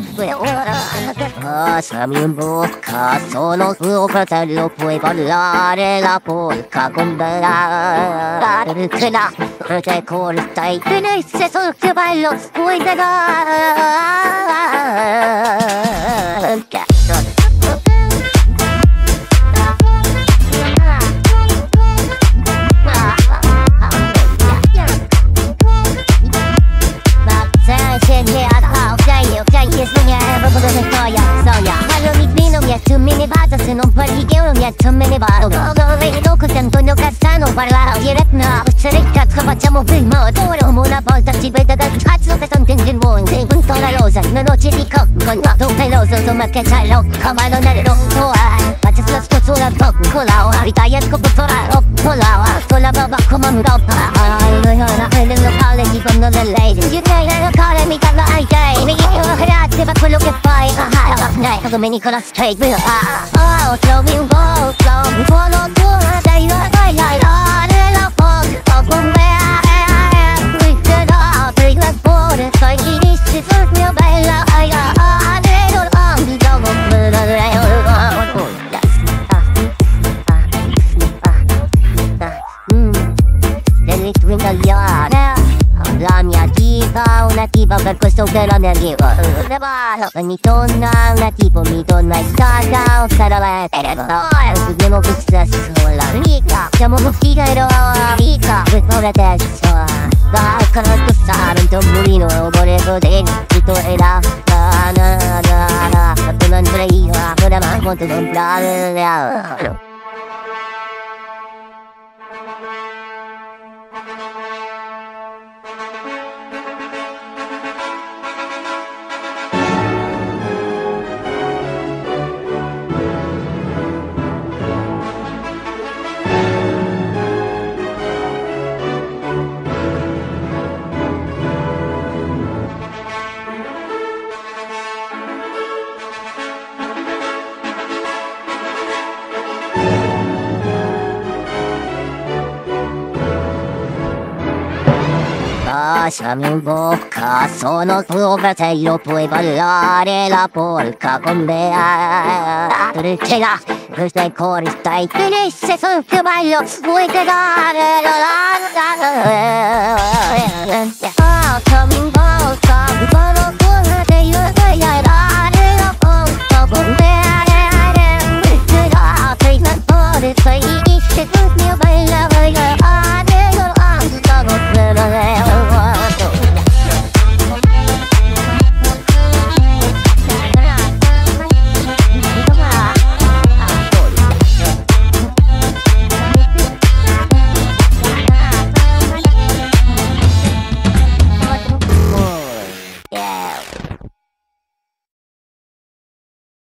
Passami in bocca, sono tuo fratello, puoi parlare la polka con me. Perché la te corta e tenesse sul più bello, puoi tu me ne vado, se non parli che io niente me ne vado. Vedo così Antonio Cassano parla diretto, se cazzo facciamo prima. Ora una volta ci vedo dal cazzo che sono in mondo. Sei punto la rosa, una noce di cocco, tu peloso, insomma che c'hai l'occo, ma non è rotto, faccio sto sulla coccola, ritaglia il copo coccola, con la baba come un roba. Nel locale dicono le lady, direi nel locale mi parla ai gay. Grazie per quello che fai, come Nicola Straight. Trovi un posto, un buono tuo, sei la bailare la foto con me. Qui te do, per il cuore, fai inizi sul mio bella la mia tipa, una tipa per questo che la mia tipa. Ogni donna, una tipo mi donna è stata o sarà la studiamo questa sola mica, siamo tutti eroica, questo è adesso dal canotto stare un tamburino e un volevo dentro tutto è là non andrei io ora ma quanto comprare. Passami in bocca, sono tuo fratello, puoi ballare la polka con me. Perché la questa corta e tenesse sul più bello, puoi dare la. Passami in bocca,